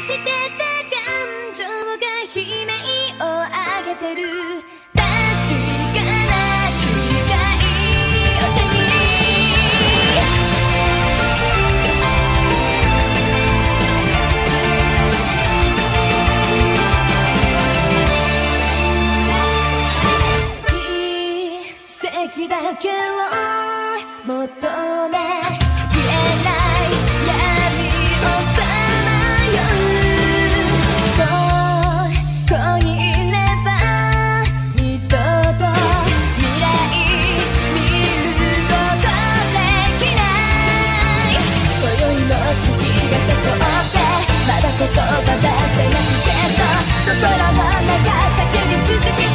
してた感情が悲鳴を上げてる。確かな違いを手に奇跡だけを求め消えない闇をさまよう。ここにいれば二度と未来見ることできない。今宵も月が誘ってまだ言葉出せないけど心の中叫び続けた。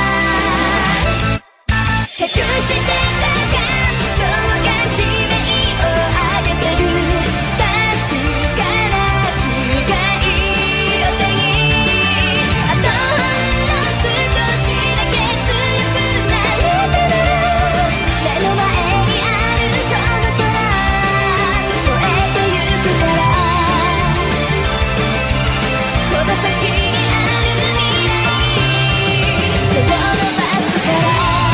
隠してた感情が悲鳴を上げてる。確かな違いを手にあとほんの少しだけ強くなれたなら目の前にあるこの空越えてゆくから。この先にある未来に手を伸ばすから。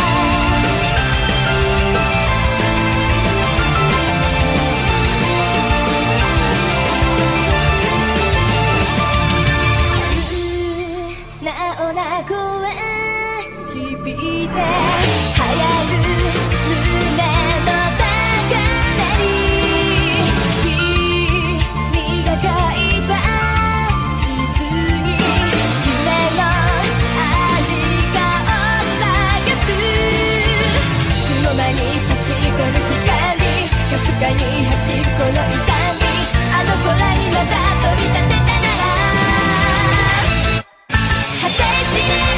声響いて流行る胸の高鳴り。君が書いた地図に夢のありかを探す。雲間に差し込む光かすかに走るこの痛み。あの空にまた飛び立てたなら果てしない